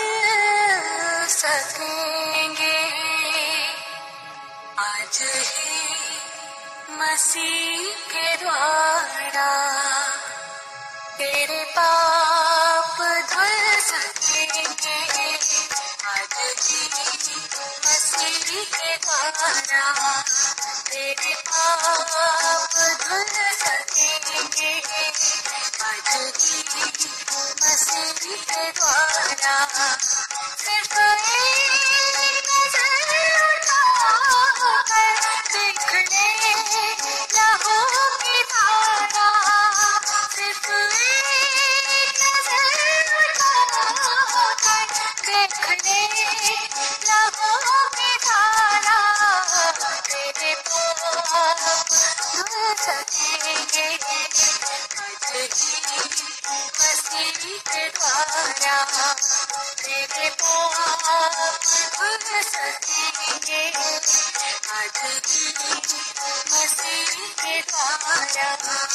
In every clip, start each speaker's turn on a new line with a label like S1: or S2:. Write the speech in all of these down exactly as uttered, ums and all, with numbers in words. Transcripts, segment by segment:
S1: सकेंगे। आज ही मसीह के द्वारा तेरे पाप धुल सकेंगे। आज ही मसीह के द्वारा तेरे पाप धुल सकेंगे। आज ही मसीह के द्वारा सिर्फ एक नजर उठाकर देख ले लहू की धारा। सिर्फ एक नजर उठाकर देख ले लहू की धारा। तेरे पाप धुल सकेंगे। आज ही मसीह के द्वारा तेरे पाप धुल सकेंगे। आज ही मसीह के द्वारा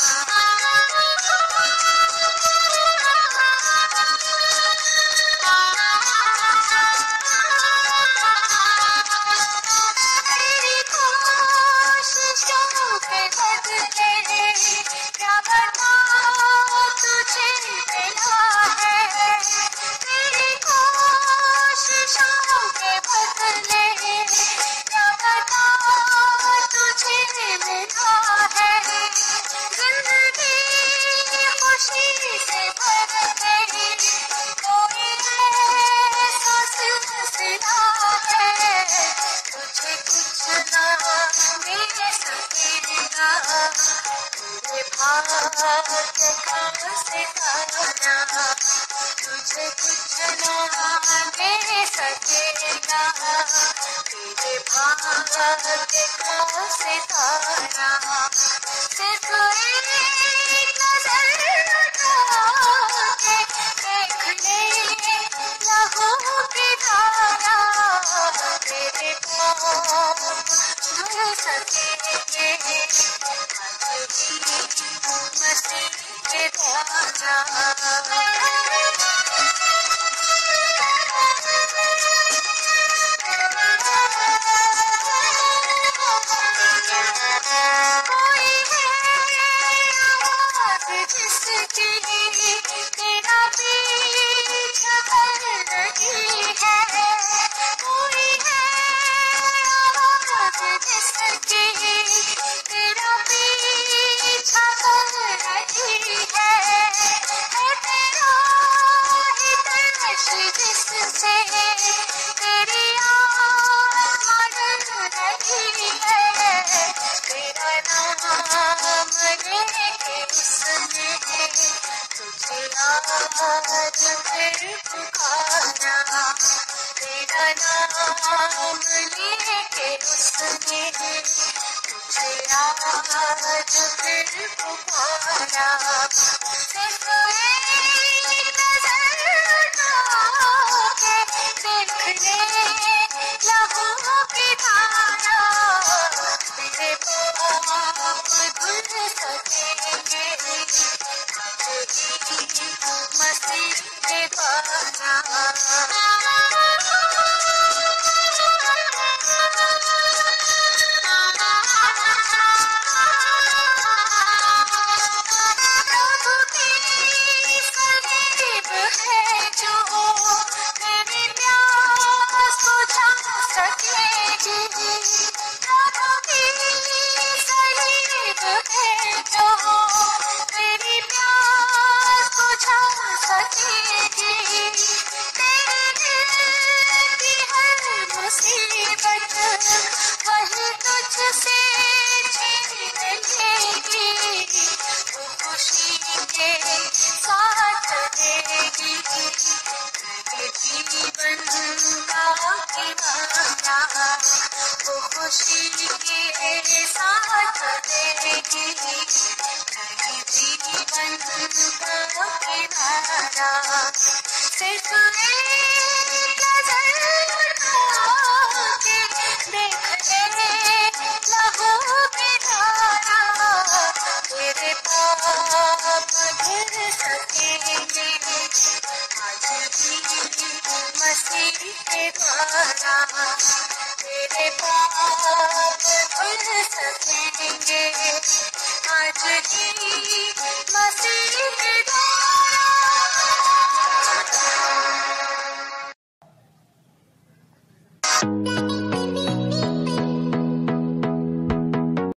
S1: तेरी कोशिशों के बदले क्या बता तुझे मिला है। तेरी कोशिशों के बदले क्या बता तुझे मिला है। जिंदगी खुशी से भर गई कोई ऐसा सिलसिला है। तुझे कुछ ना मिल सकेगा। तेरे भाग्य का सितारा तुझे कुछ ना मिल सकेगा। तेरे भाग्य का सितारा सिर्फ एक नजर उठाके देख ले लहू की धारा। तेरे पाप धुल सकेंगे। आज ही मसीह के द्वारा कोई है आवाज़ जिसकी तेरा पीछा कर रही है। कोई है आवाज़ जिसकी तेरा पीछा कर रही है। है तेरा ही तलाश जिससे तेरी आत्मा डर रही है। तेरा नाम लेके उसने तुझे आज फिर पुकारा। तेरा नाम लेके उसने तुझे आज फिर पुकारा। सिर्फ एक नजर उठाके देख ले लहू की धारा। तेरे पाप धुल सकेंगे। आज ही मसीह के द्वारा प्रभु की सलीब है जो तेरी प्यास बुझा सकेगी। प्रभु की सलीब है जो तेरी प्यास बुझा सकेगी। तेरे दिल की हर मुसीबत वही तुझसे छीन लेगी। वो खुशी के साथ देगी। तेरे जीवन का किनारा वो खुशी के साथ देगी। तेरे जीवन का किनारा सिर्फ एक नजर उठाके देख ले लहू की धारा। तेरे पाप धुल सकेंगे। आज ही निभाना, तेरे पाप धुल सकेंगे आज ही मसीह